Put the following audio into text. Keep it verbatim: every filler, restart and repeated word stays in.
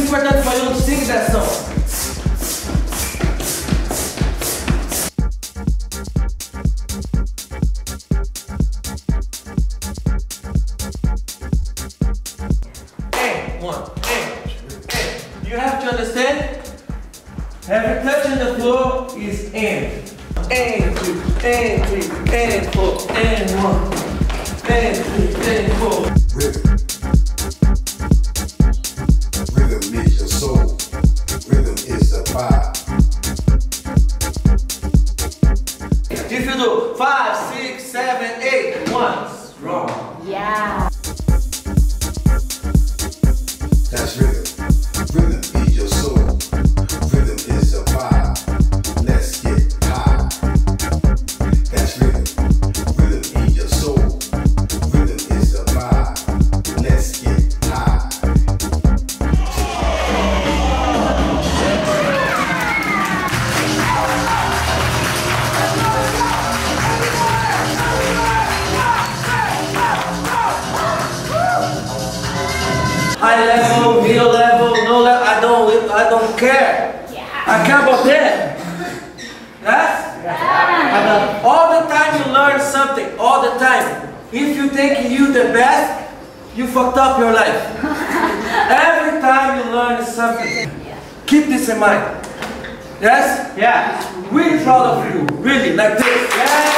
importante para you to sing that song. And one, and, and. You have to understand, every touch on the floor is and. And two, and three, and four, and one, and three, and four. Rhythm. Rhythm is your soul. Rhythm is the vibe. If you do five, six, seven, eight, once, wrong. Yeah. That's rhythm. Rhythm is your soul. Rhythm is the vibe. Let's get high. That's rhythm. Rhythm is your soul. Rhythm is the vibe. Let's get high. High level, middle level, no level, I don't, I don't care. Yeah. I care about that. Yes? Yeah. And all the time you learn something, all the time. If you think you the best, you fucked up your life. Every time you learn something. Keep this in mind. Yes? Yeah. We're proud of you, really, like this. Yeah.